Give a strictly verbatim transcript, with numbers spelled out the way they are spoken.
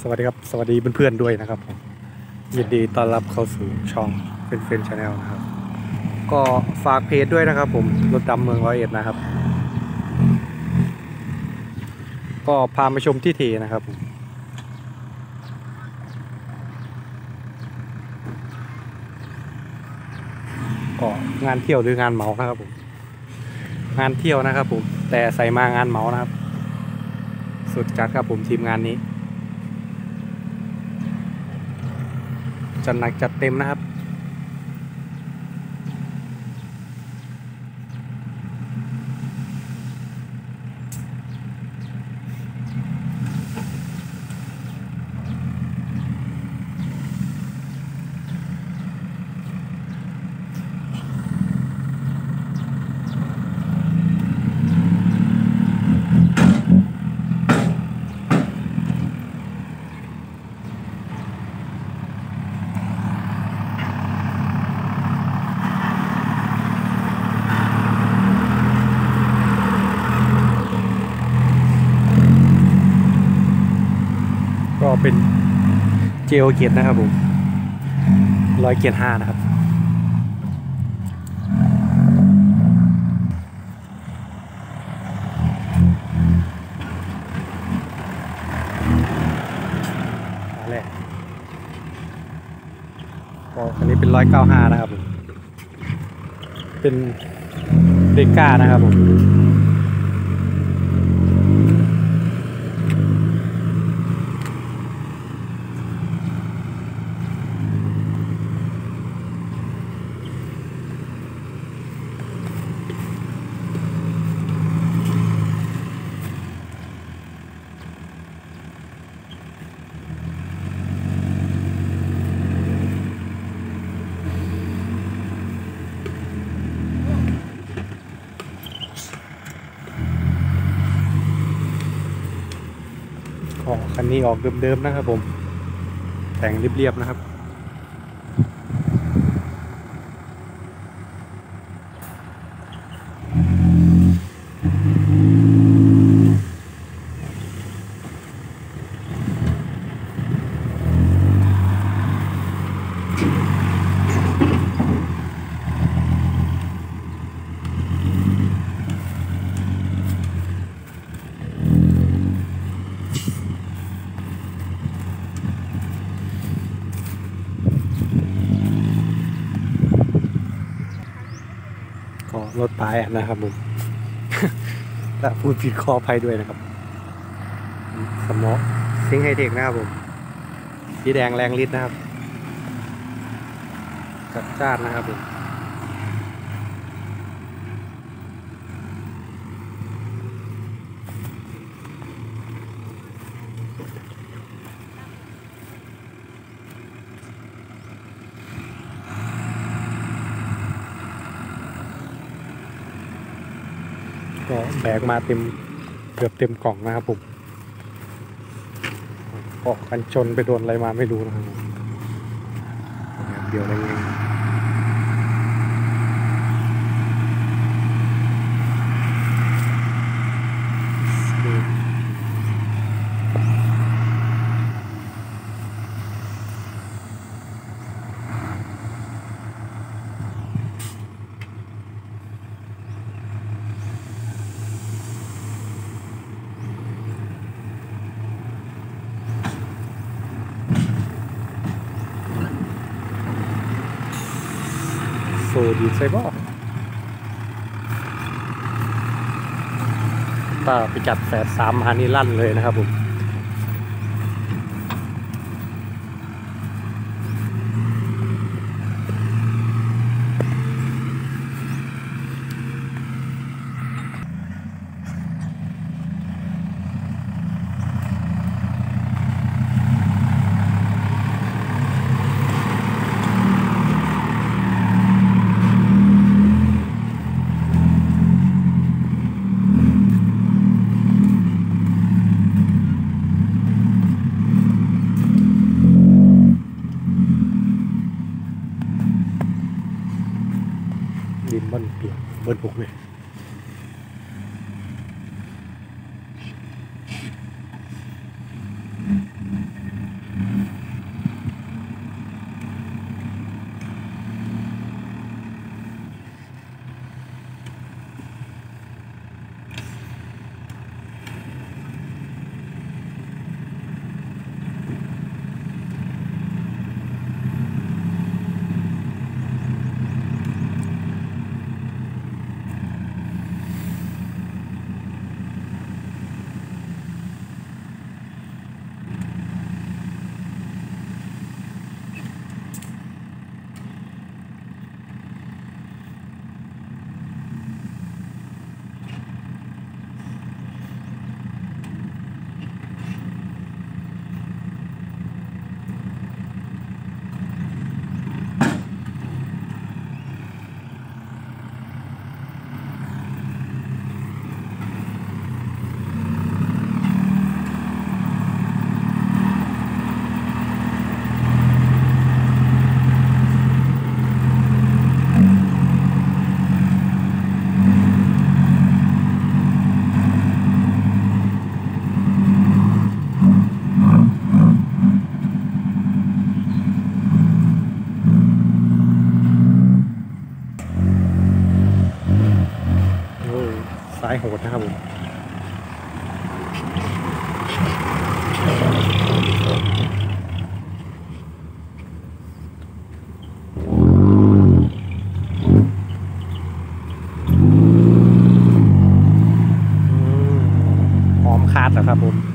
วัสดีครับสวัสดีเพื่อนๆด้วยนะครับผมยินดีต้อนรับเข้าสู่ช่องเฟนเฟนชาแนลนะครับก็ฝากเพจด้วยนะครับผมรถดำเมืองร้อยเอ็ดนะครับก็พามาชมที่เทนะครับผมก็งานเที่ยวหรืองานเหมานะครับผมงานเที่ยวนะครับผมแต่ใส่มางานเหมานะครับสุดจัดครับผมทีมงานนี้จัดหนักจัดเต็มนะครับก็เป็นเจลเกียร์นะครับผมร้อยเกียร์ห้านะครับมาแรกก็อันนี้เป็นร้อยเก้าห้านะครับผมเป็นเดก้านะครับผมออกคันนี้ออกเดิมๆนะครับผมแต่งเรียบๆนะครับก็รถปลายนะครับผม ถ้าพูดผิดขออภัยด้วยนะครับสมอซิงไฮเทคนะครับผมสีแดงแรงฤทธิ์นะครับจัดจ้านนะครับผมก็แบกมาเต็มเกือบเต็มกล่องนะครับผมก็กันชนไปโดนอะไรมาไม่รู้นะครับเดี๋ยวอะไรเงี้ยโซดีใช่ป่ะถ้าไปจัดแฝดสามมานี่ลั่นเลยนะครับผมดินบนเปียกบนบุกเลยนะครับผมหอมคาดเหรอครับผม